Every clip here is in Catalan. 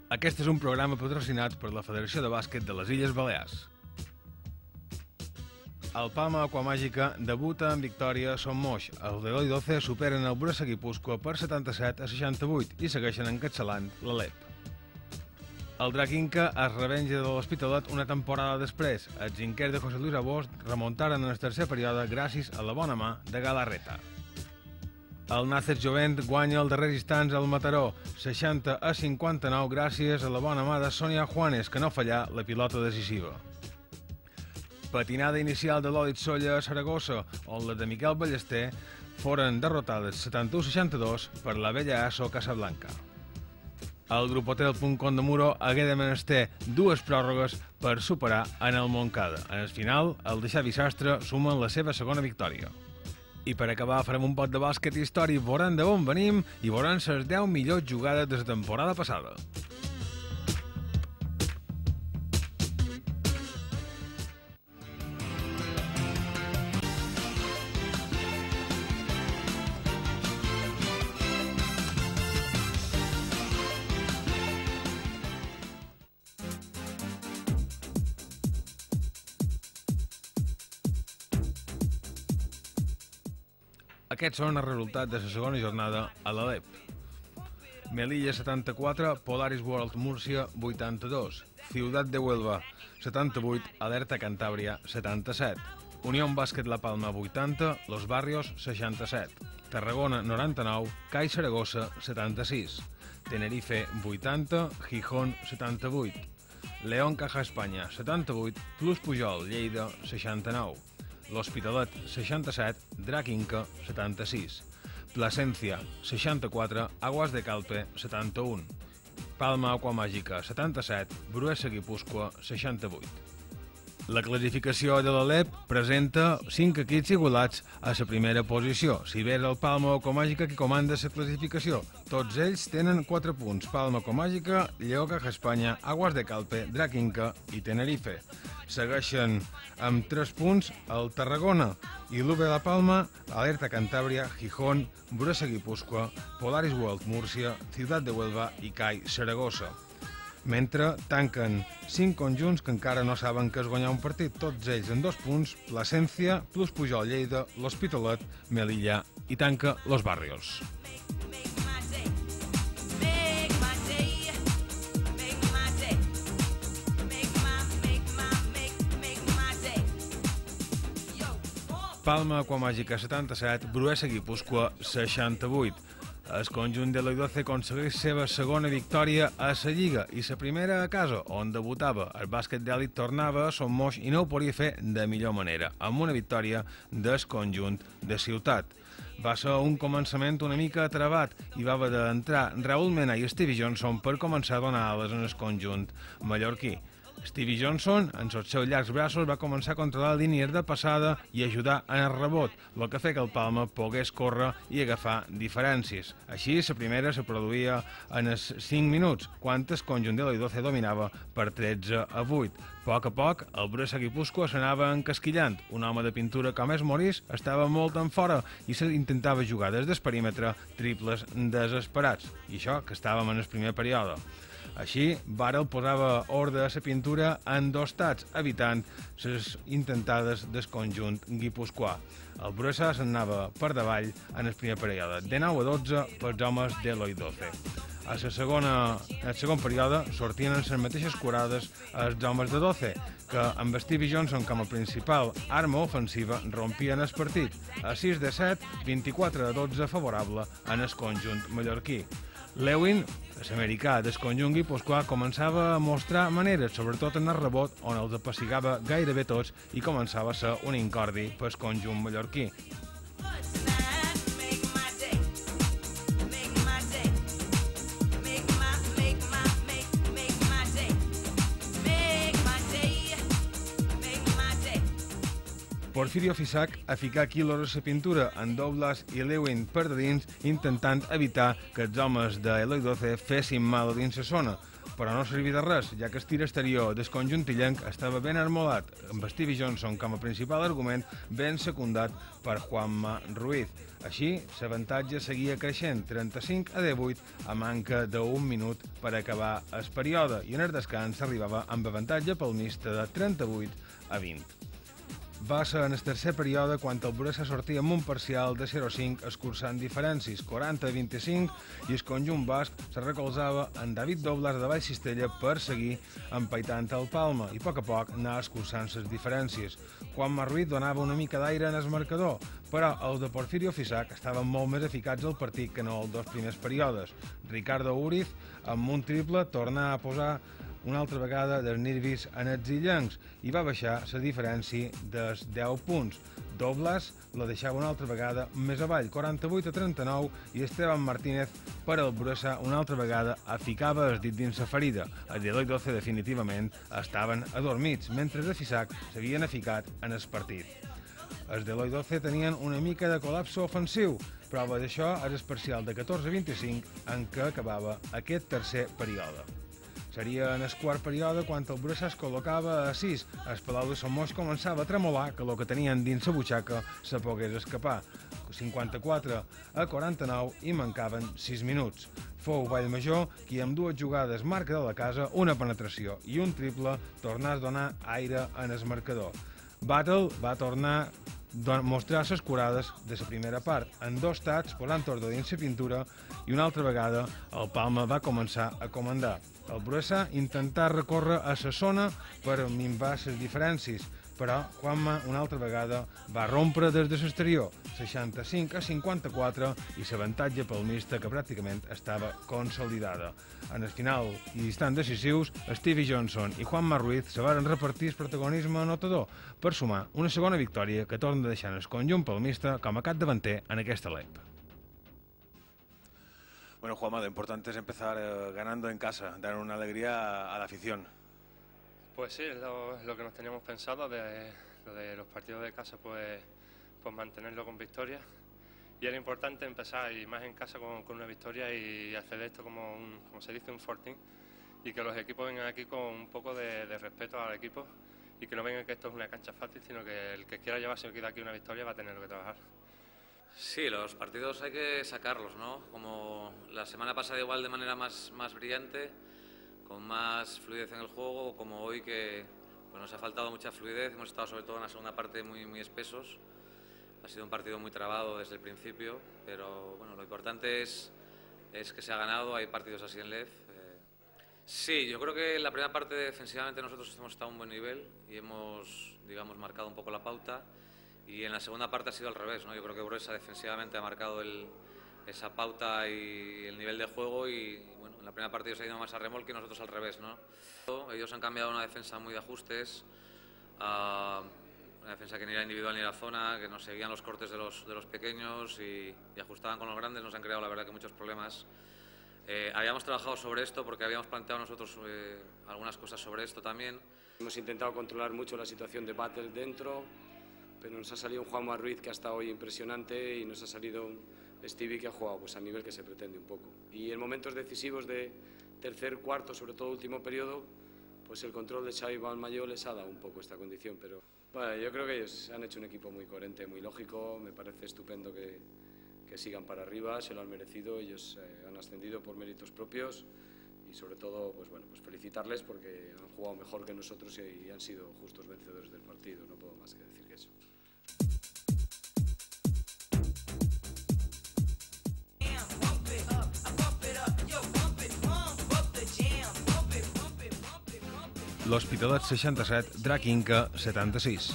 Aquest és un programa patrocinat per la Federació de Bàsquet de les Illes Balears. El Palma Aquamàgica debuta en victòria a Son Moix. Els de l'Eloi 12 superen el Bruesa Guipúscoa per 77-68 i segueixen encapçalant l'Alep. El Drac Inca es revenja de l'Hospitalet una temporada després. Els zinquers de José Luis Abost remuntaren en el tercer període gràcies a la bona mà de Galarreta. El Nàcer Jovent guanya el darrer instants al Mataró, 60-59 gràcies a la bona mà de Sonia Juanes, que no fallà la pilota decisiva. Patinada inicial de l'Òlit Solla a Saragossa, on la de Miquel Ballester foren derrotades 71-62 per la vella ASO Casablanca. El grup Hotel Puncón de Muro hagué de menester dues pròrrogues per superar en el Montcada. En el final, el de Xavi Sastre sumen la seva segona victòria. I per acabar farem un pot de bàsquet històric, veuran d'on venim i veuran les 10 millors jugades de la temporada passada. Aquests són els resultats de la segona jornada a l'Alep. Melilla 74, Polaris World Múrcia 82, Ciutat de Huelva 78, Alerta Cantàbria 77, Unión Bàsquet La Palma 80, Los Barrios 67, Tarragona 99, CAI Saragossa 76, Tenerife 80, Gijón 78, León Caja Espanya 78, Plus Pujol Lleida 69, L'Hospitalet 67, Drac Inca 76, Plasencia 64, Aguas de Calpe 71, Palma Aquamàgica 77, Bruesa Guipúscoa 68. La classificació de l'Alep presenta 5 equips igualats a la primera posició. Si bé és el Palma Aquamàgica qui comanda la classificació, tots ells tenen 4 punts. Palma Aquamàgica, Lleó Caja Espanya, Aguas de Calpe, Drac Inca i Tenerife. Segueixen amb 3 punts el Tarragona i l'UB La Palma, Alerta Cantàbria, Gijón, Bruesa Guipúscoa, Polaris World Múrcia, Ciutat de Huelva i CAI Saragossa. Mentre tanquen 5 conjunts que encara no saben què és guanyar un partit, tots ells en 2 punts, Plasencia, Plus Pujol Lleida, l'Hospitalet, Melilla i tanca Los Barrios. Palma Aquamàgica 77, Bruesa Guipúscoa 68. El conjunt de l'Eloi 12 aconsegueix seva segona victòria a la Lliga i la primera a casa, on debutava. El bàsquet d'èlit tornava a Son Moix i no ho podia fer de millor manera, amb una victòria del conjunt de Ciutat. Va ser un començament una mica trebat i va haver d'entrar Raúl Mena i Stevie Johnson per començar a donar ales en el conjunt mallorquí. Stevie Johnson, en els seus llargs braços, va començar a controlar línies de passada i ajudar en el rebot, el que feia que el Palma pogués córrer i agafar diferències. Així, la primera se produïa en els 5 minuts, quan el conjunt de l'Eloi 12 dominava per 13-8. A poc, el Bruesa Guipúscoa s'anava encasquillant. Un home de pintura com és Morís estava molt en fora i s'intentava jugar des del perímetre triples desesperats. I això que estàvem en el primer període. Així, Barel posava ordre a la pintura en 2 tats, evitant les intentades del conjunt guipuscoà. El Bruesa s'anava per davall en el primer període, de 9-12 pels homes de l'Eloi 12. En el segon període sortien en les mateixes curades els homes de 12, que amb Stevie Johnson com a principal arma ofensiva rompien el partit. A 6-7, 24-12 favorable en el conjunt mallorquí. Lewin, l'americà del conjunt guipuscoà, començava a mostrar maneres, sobretot en el rebot, on els apassigava gairebé tots i començava a ser un incordi pel conjunt mallorquí. Porfirio Fisac a ficar quilos a la pintura en Douglas i Lewin per de dins, intentant evitar que els homes de l'Eloi 12 fessin mal a dins la zona. però no servia de res, ja que el tir exterior del conjunt illenc estava ben armolat, amb Stevie Johnson com a principal argument, ben secundat per Juanma Ruiz. Així, l'avantatge seguia creixent, 35-18, a manca d'un minut per acabar el període, i en el descans s'arribava amb avantatge palmista de 38-20. Va ser en el tercer període quan el Bruesa sortia amb un parcial de 0-5 escurçant diferències, 40-25, i el conjunt basc se recolzava en David Dobles de Baix Cistella per seguir empaitant el Palma i a poc anar escurçant les diferències. Juanma Ruiz donava una mica d'aire en el marcador, però el de Porfirio Fisac estaven molt més eficaç al partit que no els dos primers períodes. Ricardo Uriz, amb un triple, tornà a posar una altra vegada dels nervis en els illencs i va baixar la diferència dels 10 punts. Dobles la deixava una altra vegada més avall, 48-39, i Esteban Martínez per al Bruesa una altra vegada ficava el dit dins la ferida. Els de l'Oi 12 definitivament estaven adormits, mentre de Fisac s'havien aficat en el partit. Els de l'Oi 12 tenien una mica de col·lapse ofensiu. Prova d'això és el parcial de 14-25 en què acabava aquest tercer període. Seria en el quart període quan el Bruesa es col·locava a 6. El Palau de Sant Moix començava a tremolar que el que tenien dins la butxaca se pogués escapar. 54-49 i mancaven 6 minuts. Fou Vallmajor qui amb dues jugades marca de la casa, una penetració i un triple tornà a donar aire en el marcador. Battle va tornar a mostrar les curades de la primera part, en dos tats posant ordre dins la pintura i una altra vegada el Palma va començar a comandar. El Bruesa intentà recórrer a la zona per minvar les diferències, però Juanma una altra vegada va rompre des de l'exterior, 65-54, i l'avantatge palmista que pràcticament estava consolidada. En el final i instants decisius, Stevie Johnson i Juanma Ruiz se varen repartir el protagonisme anotador per sumar una segona victòria que torna a deixar el conjunt palmista com a capdavanter en aquesta LEP. Bueno, Juanma, lo importante es empezar ganando en casa, dar una alegría a la afición. Pues sí, es lo que nos teníamos pensado, lo de los partidos de casa, pues mantenerlo con victoria. Y era importante empezar, y más en casa, con una victoria y hacer esto como se dice, un fortín, y que los equipos vengan aquí con un poco de respeto al equipo y que no vengan que esto es una cancha fácil, sino que el que quiera llevarse de aquí una victoria va a tener que trabajar. Sí, los partidos hay que sacarlos, ¿no? Como la semana pasada igual de manera más brillante, con más fluidez en el juego, como hoy que pues nos ha faltado mucha fluidez, hemos estado sobre todo en la segunda parte muy espesos. Ha sido un partido muy trabado desde el principio, pero bueno, lo importante es que se ha ganado, hay partidos así en LEF. Sí, yo creo que en la primera parte defensivamente nosotros hemos estado a un buen nivel y hemos, digamos, marcado un poco la pauta. Y en la segunda parte ha sido al revés, ¿no? Yo creo que Bruesa defensivamente ha marcado esa pauta y el nivel de juego y bueno, en la primera parte ellos han ido más a remolque y nosotros al revés, ¿no? Ellos han cambiado una defensa muy de ajustes, una defensa que ni era individual ni era zona, que nos seguían los cortes de los pequeños y ajustaban con los grandes, nos han creado la verdad que muchos problemas. Habíamos trabajado sobre esto porque habíamos planteado nosotros algunas cosas sobre esto también. Hemos intentado controlar mucho la situación de Battle dentro, pero nos ha salido un Juanma Ruiz que ha estado hoy impresionante y nos ha salido un Stevie que ha jugado pues, a nivel que se pretende un poco. Y en momentos decisivos de tercer, cuarto, sobre todo último periodo, pues el control de Xavi Vallmajor les ha dado un poco esta condición. Pero bueno, yo creo que ellos han hecho un equipo muy coherente, muy lógico, me parece estupendo que sigan para arriba, se lo han merecido, ellos han ascendido por méritos propios y sobre todo pues bueno, pues felicitarles porque han jugado mejor que nosotros y han sido justos vencedores del partido, no puedo más que decir que eso. L'Hospitalet 67, Drac Inca 76.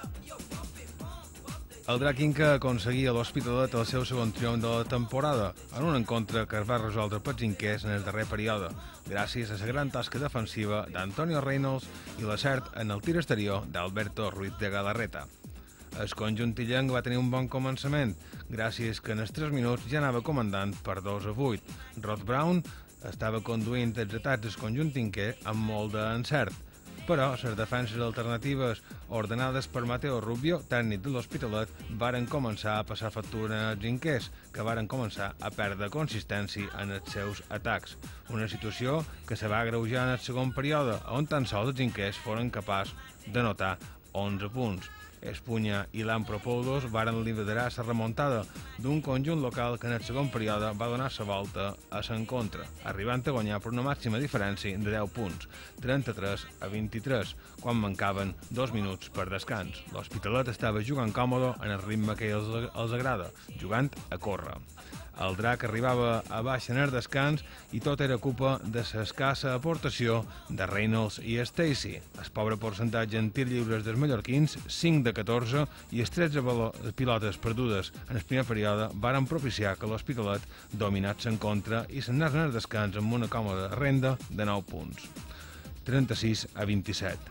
El Drac Inca aconseguia a l'Hospitalet el seu segon triomf de la temporada, en un encontre que es va resoldre pels inquers en el darrer període, gràcies a la gran tasca defensiva d'Antonio Reynolds i l'acert en el tir exterior d'Alberto Ruiz de Galarreta. El conjunt illenc va tenir un bon començament, gràcies que en els 3 minuts ja anava comandant per 2-8. Rod Brown estava conduint els atacs del conjunt inquer amb molt d'encert. però les defenses alternatives ordenades per Mateo Rubio, tècnic de l'Hospitalet, varen començar a passar factura en els zinquers, que varen començar a perdre consistència en els seus atacs. Una situació que se va agreujar en el segon període, on tan sols els zinquers foren capaços d'anotar 11 punts. Espunya i Lampropoulos varen liderar la remuntada d'un conjunt local que en el segon període va donar la volta a l'encontre, arribant a guanyar per una màxima diferència de 10 punts, 33-23, quan mancaven 2 minuts per descans. L'Hospitalet estava jugant còmode en el ritme que els agrada, jugant a córrer. El Drac arribava a baix en el descans i tot era culpa de l'escassa aportació de Reynolds i Stacey. El pobre percentatge en tirs lliures dels mallorquins, 5 de 14, i els 13 pilotes perdudes en el primer període varen propiciar que l'Hospitalet dominats en contra i s'anés en el descans amb una còmoda renda de 9 punts, 36-27.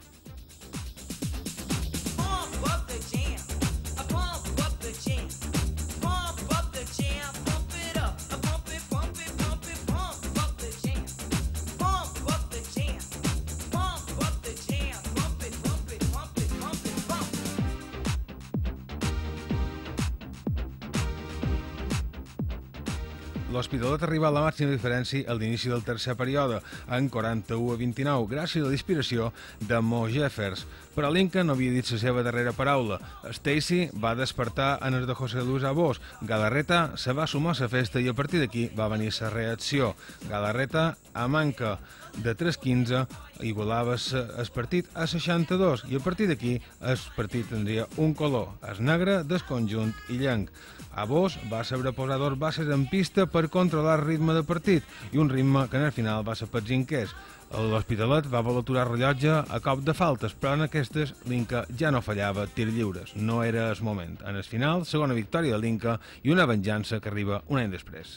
L'Hospitalet arriba a la màxima diferència a l'inici del tercer període, en 41-29, gràcies a l'inspiració de Mo Jeffers. Però l'Inca no havia dit la seva darrera paraula. Stacey va despertar en el de José Luis Abós. Galarreta se va sumar a la festa i a partir d'aquí va venir la reacció. Galarreta, a manca de 3-15, igualava el partit a 62 i a partir d'aquí el partit tindria un color, el negre del conjunt illenc. Abós va saber posar dos bases en pista per controlar el ritme de partit i un ritme que en el final va ser per zinquers. L'Hospitalet va voler aturar el rellotge a cop de faltes, però en aquestes l'Inca ja no fallava tirs lliures. No era el moment. En el final, segona victòria de l'Inca i una venjança que arriba un any després.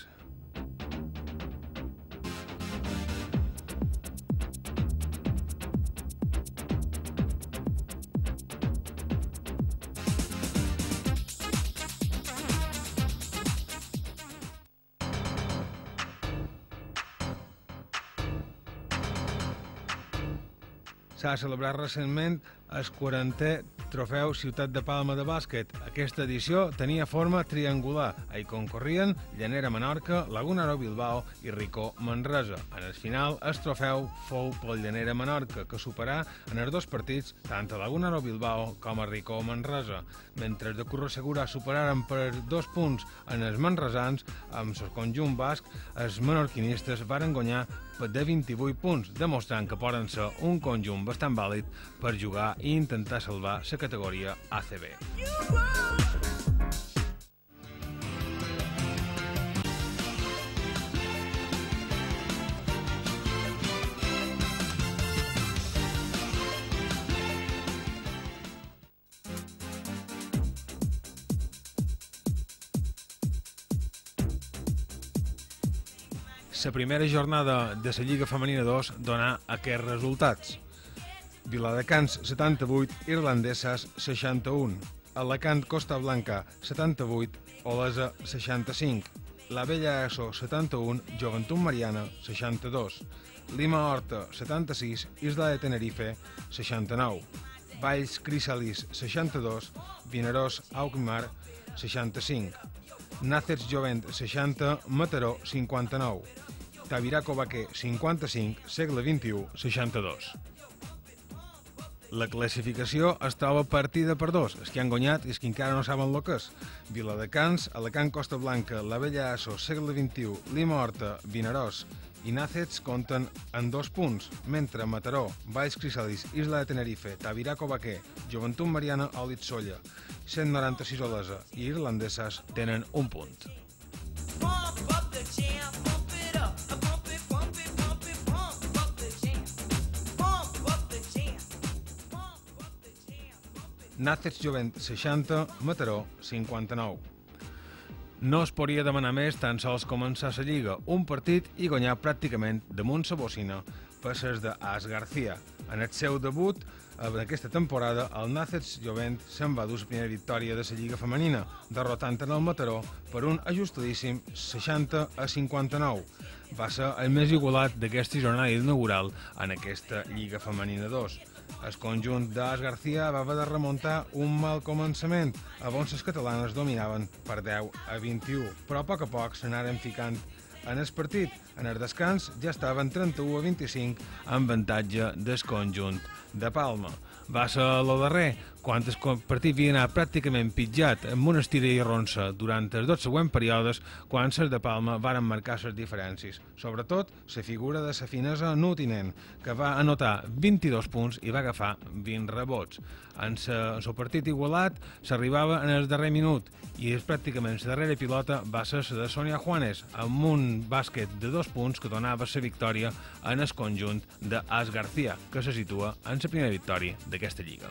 S'ha celebrat recentment el 40è Trofeu Ciutat de Palma de bàsquet. Aquesta edició tenia forma triangular. Hi concorrien Llanera Menorca, Lagunaro Bilbao i Ricó Manresa. En el final, el trofeu fou pel Llanera Menorca, que superà en els dos partits tant a Lagunaro Bilbao com a Ricó Manresa. Mentre els de Curro Segura superaren per 2 punts en els manresans, amb el conjunt basc, els menorquinistes varen guanyar de 28 punts, demostrant que poden ser un conjunt bastant vàlid per jugar i intentar salvar la categoria ACB. La primera jornada de la Lliga Femenina 2 donà aquests resultats. Viladecans 78, Irlandeses 61, Alacant Costa Blanca 78, Olesa 65, La Bella ESO 71, Joventut Mariana 62, Lima Horta 76, Isla de Tenerife 69, Valls Crisalis 62, Vinaròs Aucmar 65, Nàcers Jovent 60, Mataró 59, Tabiraco Baquer 55, Segle XXI 62. La classificació es troba partida per dos, els que han guanyat i els que encara no saben el que és. Viladecans, Alacant Costa Blanca, La Bella ESO, Segle XXI, Lima Horta, Vinaròs i Nàcets compten en 2 punts, mentre Mataró, Valls Crisalis, Isla de Tenerife, Tabiraco Baquer, Joventut Mariana, Òlit Solla, 196 Olesa i Irlandeses tenen un punt. Nàcets Jovent 60, Mataró 59. No es podria demanar més tan sols començar la Lliga, un partit i guanyar pràcticament damunt la bocina per les de As García. En el seu debut d'aquesta temporada, el Nàcets Jovent se'n va dur la primera victòria de la Lliga Femenina, derrotant en el Mataró per un ajustadíssim 60-59. Va ser el més igualat d'aquesta jornada inaugural en aquesta Lliga Femenina 2. El conjunt d'As García va haver de remuntar un mal començament, on les catalanes dominaven per 10-21, però a poc s'anaren ficant en el partit. En el descans ja estaven 31-25 en avantatge del conjunt de Palma. Va ser el darrer, quan el partit havia anat pràcticament pitjat amb una estira i ronça durant els 2 següents períodes, quan els de Palma varen marcar les diferències. Sobretot, la figura de la finesa Nutinent, que va anotar 22 punts i va agafar 20 rebots. En el partit igualat s'arribava en el darrer minut i pràcticament la darrera pilota va ser la de Sonia Juanes, amb un bàsquet de 2 punts que donava la victòria en el conjunt d'As García, que se situa en la primera victòria d'aquesta lliga.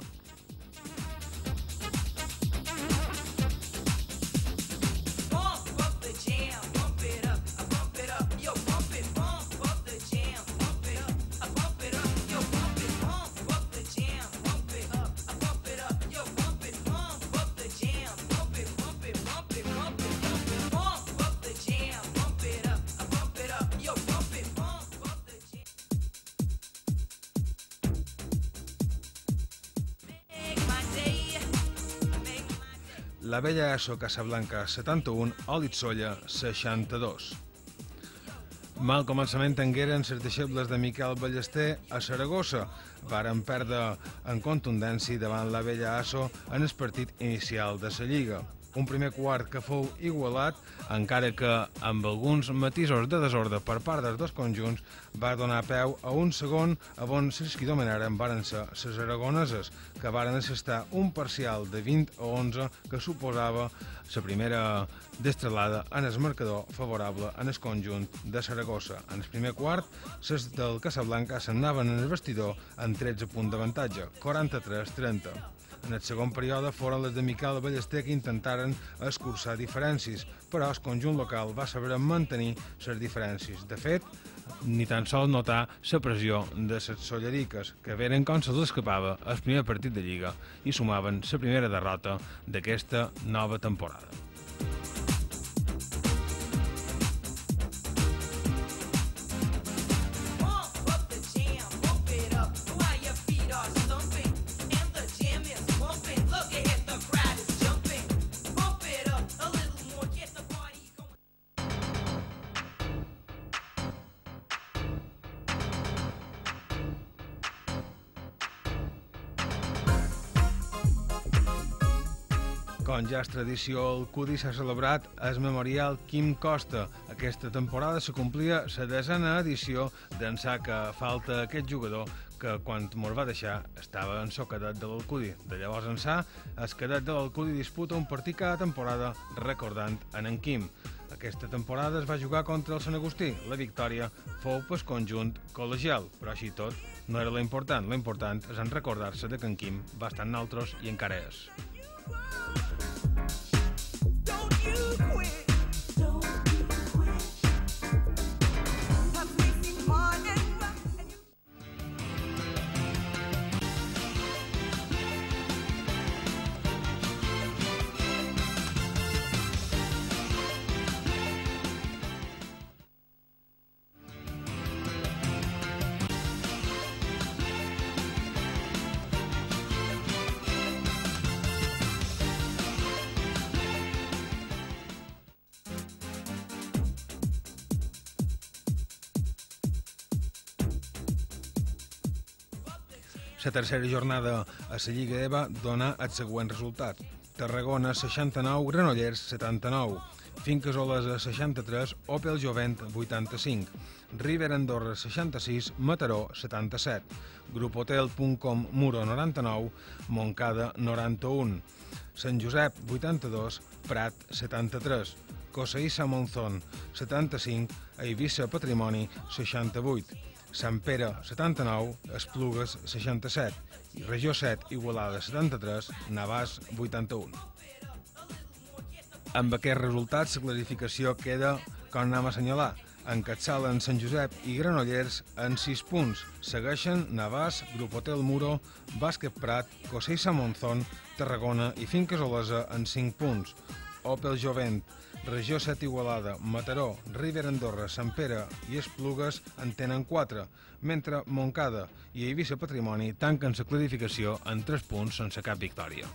La Vella ESO Casablanca 71, Òlit Solla 62. Mal començament tingueren les deixebles de Miquel Ballester a Saragossa. Varen perdre en contundència davant la Vella ESO en el partit inicial de la Lliga. Un primer quart que fou igualat, encara que amb alguns matisos de desordre per part dels dos conjunts, va donar peu a un segon on les que dominaren varen ser les aragoneses, que varen assestar un parcial de 20-11 que suposava la primera destrelada en el marcador favorable en el conjunt de Saragossa. En el primer quart, les del Casablanca s'anaven en el vestidor amb 13 punts d'avantatge, 43-30. En el segon període foren les de Miquel Ballester que intentaren escurçar diferències, però el conjunt local va saber mantenir les diferències. De fet, ni tan sols notar la pressió de les solleriques, que veren com se'ls escapava el primer partit de Lliga i sumaven la primera derrota d'aquesta nova temporada. Com ja és tradició, el CUDI s'ha celebrat el Memorial Quim Costa. Aquesta temporada se complia la 10a edició d'ençà que falta aquest jugador que quan mos va deixar estava en so cadet de l'Alcudi. De llavors ençà, el cadet de l'Alcudi disputa un partit cada temporada recordant en Quim. Aquesta temporada es va jugar contra el Sant Agustí. La victòria fou pel conjunt col·legial, però així tot no era l'important. L'important és en recordar-se de que en Quim va estar en nosaltres i encara és. La tercera jornada a la Lliga EVA dona el següent resultat. Tarragona 69, Granollers 79, Finques Olesa 63, Opel Jovent 85, River Andorra 66, Mataró 77, Grup Hotel.com Muro 99, Montcada 91, Sant Josep 82, Prat 73, Cosaïssa Monzón 75, Eivissa Patrimoni 68, Sant Pere 79, Esplugues 67, Regió 7, Igualada 73, Navàs 81. Amb aquests resultats, la clarificació queda com anem a assenyalar. Encapçalen Sant Josep i Granollers en 6 punts. Segueixen Navàs, Grup Hotel Muro, Bàsquet Prat, Cosaïssa Monzón, Tarragona i Finques Olesa en 5 punts. Opel Jovent, Regió 7 Igualada, Mataró, Ribera Andorra, Sant Pere i Esplugues en tenen 4, mentre Montcada i Eivissa Patrimoni tanquen la classificació en 3 punts sense cap victòria.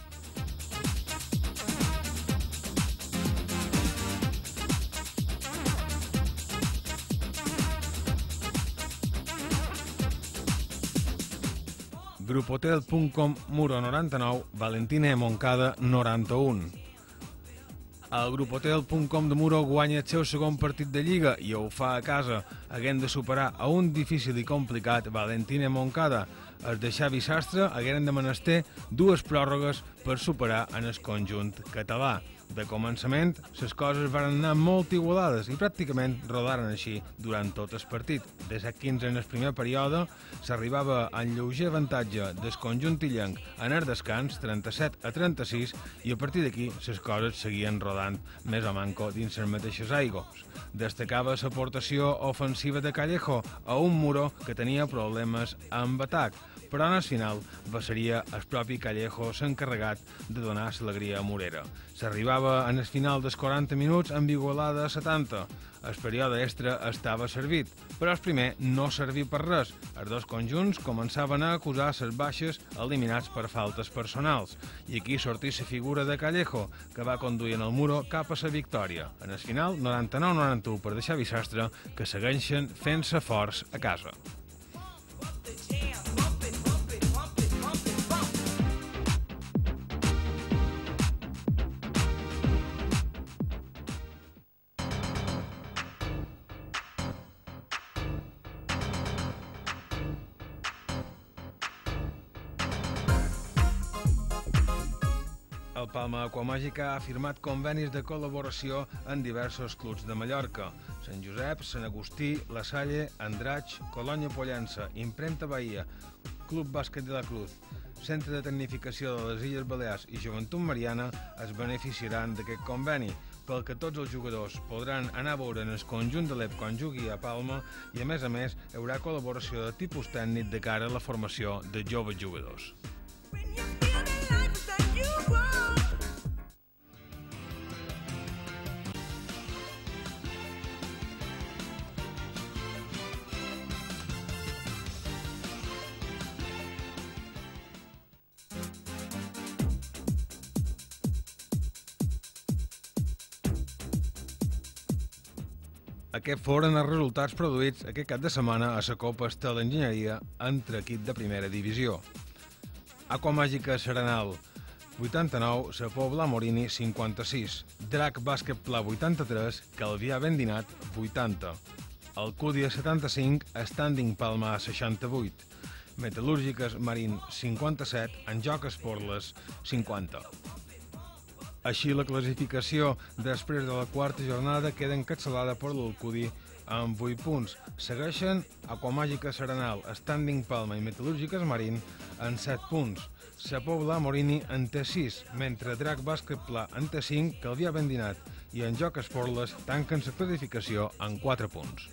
Grupotel.com Muro 99, Valentina Montcada 91. El Grupotel.com de Muro guanya el seu segon partit de Lliga i ho fa a casa, haguent de superar a un difícil i complicat Valentina Montcada. Els de Xavi Sastre hagueren de menester 2 pròrrogues per superar en el conjunt català. De començament, les coses van anar molt igualades i pràcticament rodaren així durant tot el partit. De 7-15 en el primer període, s'arribava en lleuger avantatge del conjunt illenc en el descans, 37-36, i a partir d'aquí les coses seguien rodant més o manco dins les mateixes aigües. Destacava l'aportació ofensiva de Callejo a un Muro que tenia problemes amb atac, però en el final seria el propi Callejo s'encarregat de donar l'alegria a Morera. S'arribava en el final dels 40 minuts amb Igualada a 70. El període extra estava servit, però el primer no servia per res. Els dos conjunts començaven a acusar les baixes eliminats per faltes personals, i aquí sortia la figura de Callejo, que va conduir en el Muro cap a la victòria. En el final, 99-91 per de Xavi Sastre, que segueixen fent-se forts a casa. El Palma Aquamàgica ha firmat convenis de col·laboració en diversos clubs de Mallorca: Sant Josep, Sant Agustí, La Salle, Andratx, Colònia Pollença, Impremta Bahia, Club Bàsquet de la Cruz, Centre de Tecnificació de les Illes Balears i Joventut Mariana es beneficiaran d'aquest conveni, pel que tots els jugadors podran anar a veure en el conjunt de l'EP quan jugui a Palma i, a més, hi haurà col·laboració de tipus tècnic de cara a la formació de joves jugadors. Aquests foren els resultats produïts aquest cap de setmana a la Copa Estel d'Enginyeria entre equip de primera divisió. Aquamàgica Serenal 89, La Pobla Morini 56, Drac Bàsquet Pla 83, Calvià Vendinat 80, Alcúdia 75, Standing Palma 68, Metal·lúrgiques Marín 57, Enjoc Esporles 50. Així, la classificació després de la quarta jornada queda encapçalada per l'Alcúdia amb 8 punts. Segueixen Aquamàgica Serenal, Standing Palma i Metal·lúrgiques Marín en 7 punts. La Pobla Morini en té 6, mentre Drac Bàsquet Pla en té 5, Calvià Vendinat i Enjoc Esporles tanquen la classificació en 4 punts.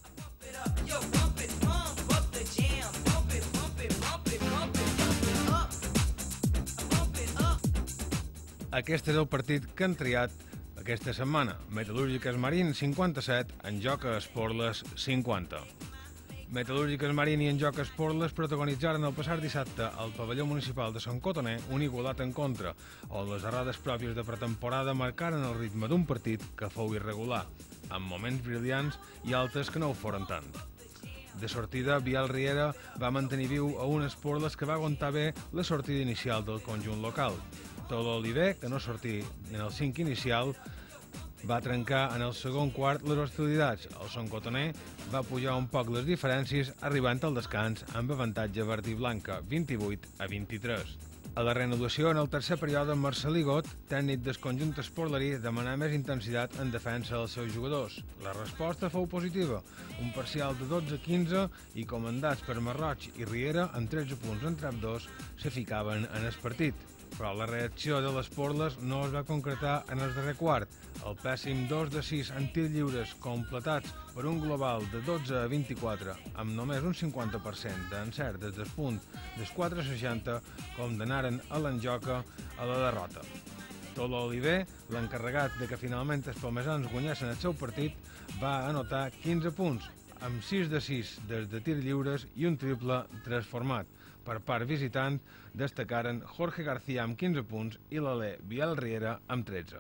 Aquest és el partit que han triat aquesta setmana. Metal·lúrgiques Marín 57, Enjoc Esporles 50. Metal·lúrgiques Marín i Enjoc Esporles protagonitzaren el passat dissabte al pavelló municipal de Sant Cotoner un igualat en contra, on les errades pròpies de pretemporada marcaren el ritme d'un partit que fou irregular, amb moments brillants i altres que no ho foren tant. De sortida, Biel Riera va mantenir viu a un Esporles que va aguantar bé la sortida inicial del conjunt local. Tolo Oliver, que no sortí en el 5 inicial, va trencar en el segon quart les hostilitats. El Sant Cotoner va pujar un poc les diferències, arribant al descans amb avantatge verd i blanca, 28-23. A la reanudació, en el tercer període, Marcelí Got, tècnic del conjunt esportlerí, demanà més intensitat en defensa dels seus jugadors. La resposta fou positiva, un parcial de 12-15 i, comandats per Marroig i Riera, amb 13 punts entre ambdós, se ficaven en el partit. Però la reacció de les Porles no es va concretar en el darrer quart. El pèssim 2 de 6 en tirs lliures completats per un global de 12-24 amb només un 50% d'encert des del punt dels 4-60 condenaren a l'Enjoca a la derrota. Tolo Oliver, l'encarregat de que finalment els palmesans guanyessin el seu partit, va anotar 15 punts, amb 6 de 6 des de tirs lliures i un triple transformat. Per part visitant, destacaren Jorge García amb 15 punts i l'Alé Biel Riera amb 13.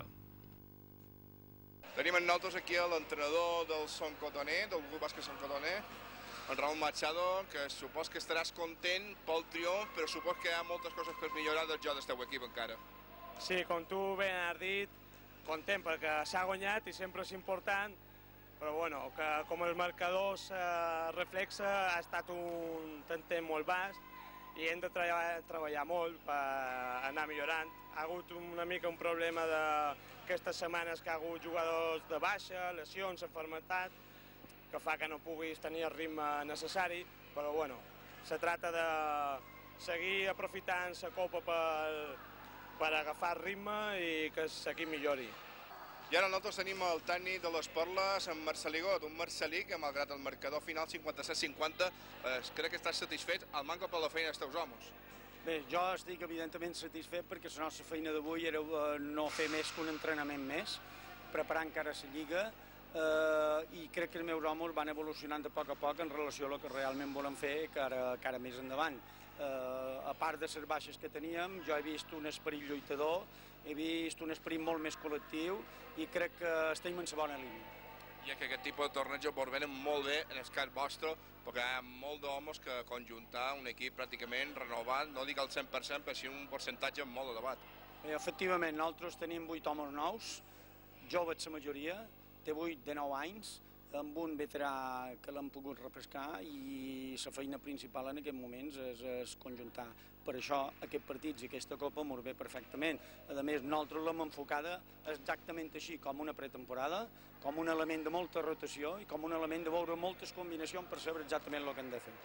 Tenim amb nosaltres aquí l'entrenador del Son Cotoner, del grup bàsquet Son Cotoner, en Raúl Machado, que supos que estaràs content pel triomf, però supos que hi ha moltes coses per millorar del joc del teu equip encara. Sí, com tu ben has dit, content perquè s'ha guanyat i sempre és important, però bueno, que com el marcador reflexa ha estat un temps molt baix i hem de treballar molt per anar millorant. Ha hagut una mica un problema d'aquestes setmanes que ha hagut jugadors de baixa, lesions, enfermetat, que fa que no puguis tenir el ritme necessari, però bueno, se trata de seguir aprofitant la copa per agafar ritme i que l'equip millori. I ara nosaltres tenim el tècnic de les Perles, en Marcelí Got, un Marcelí que malgrat el marcador final 57-50, crec que estàs satisfet al manco per la feina dels teus homes. Bé, jo estic evidentment satisfet perquè la nostra feina d'avui era no fer més que un entrenament més, preparar encara la Lliga, i crec que els meus homes van evolucionant de poc a poc en relació a el que realment volen fer cara més endavant. A part de les baixes que teníem, jo he vist un esperit lluitador, he vist un esperit molt més col·lectiu i crec que estem en la bona línia. I que aquest tipus de tornejos venen molt bé en el cas vostre, perquè hi ha molts d'homes que conjuntar un equip pràcticament renovat, no dic al 100%, però sí un percentatge molt elevat. Efectivament, nosaltres tenim 8 homes nous, joves la majoria, té 8 de 9 anys, amb un veterà que l'han pogut refrescar i la feina principal en aquests moments és conjuntar. Per això aquest partits i aquesta copa ens ve perfectament. A més, nosaltres l'hem enfocada exactament així, com una pretemporada, com un element de molta rotació i com un element de veure moltes combinacions per saber exactament el que hem de fer.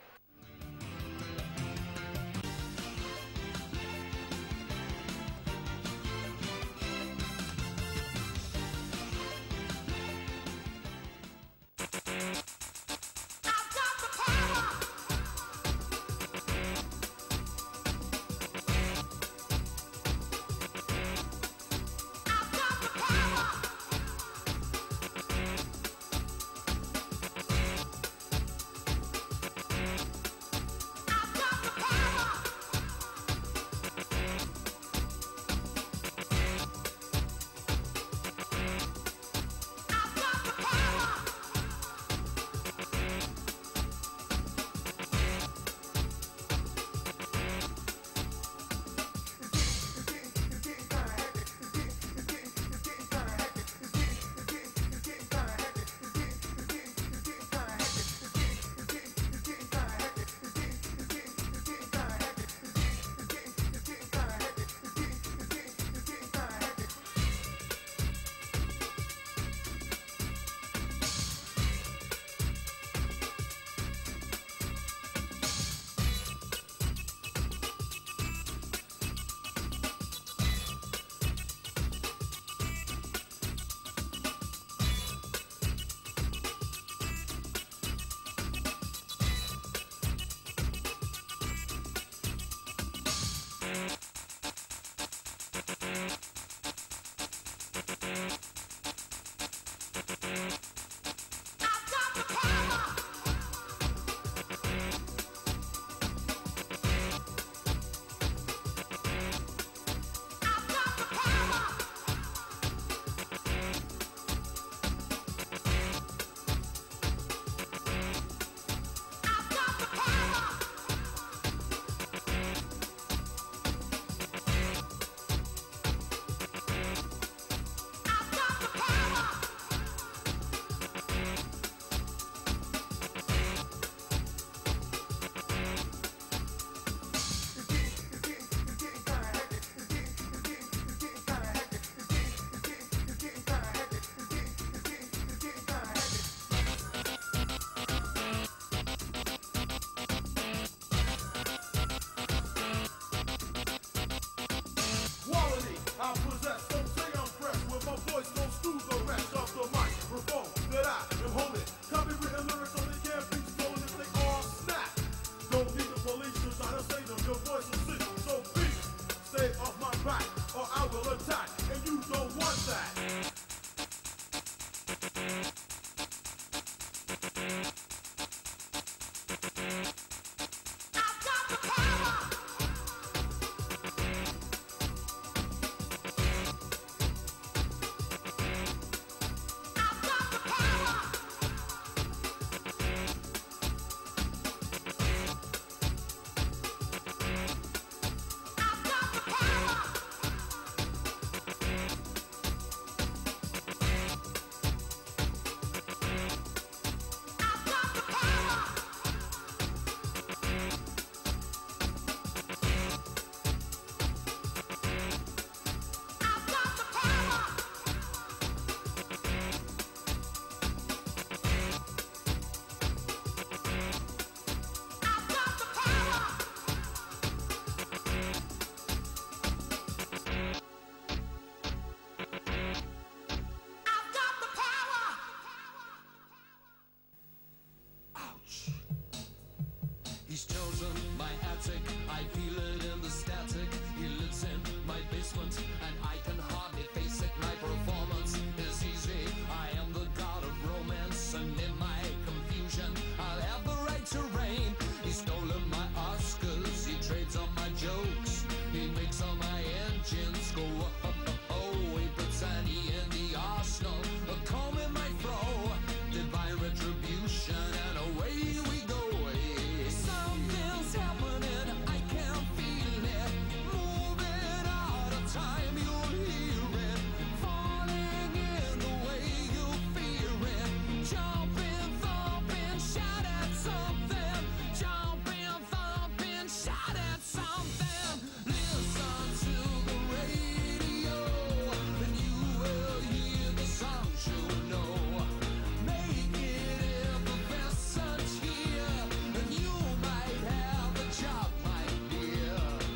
couch. He's chosen my attic, I feel it in the static. He lives in my basement and I can hardly face it. My performance is easy, I am the god of romance, and in my confusion I'll have the right to reign. He's stolen my Oscars, he trades on my jokes, he makes all my engines go oh, he puts Annie in the arsenal, a comb in my fro, divine retribution, and away we go. Something's happening, I can feel it, moving out of time, you'll hear it, falling in the way you fear it, jumping, thumping, shout at something, jumping, thumping, shout at something, listen to the radio, and you will hear the songs you know, make it effervescent here, and you might have a job, my dear,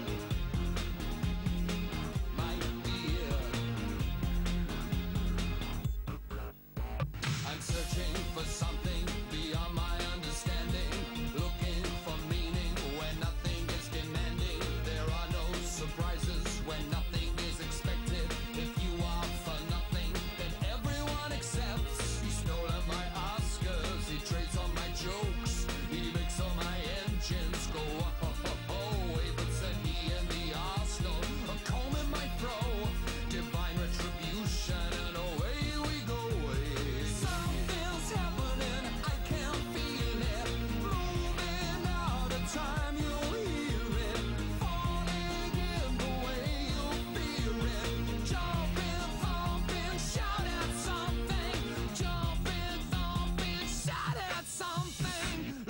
my dear. I'm searching for something beyond my understanding, looking for meaning where nothing is demanding. There are no surprises when nothing is expected. If you are for nothing, then everyone accepts. He's stolen my Oscars, he trades on my jokes, he makes all my engines go oh, he puts a knee in the arsenal, a comb in my fro, divine retribution, and away we go. Something's happening, I can feel it, moving out of time, you'll hear it, falling in the way you fear it, jumping, thumping, shout at something, jumping, thumping, shout at something,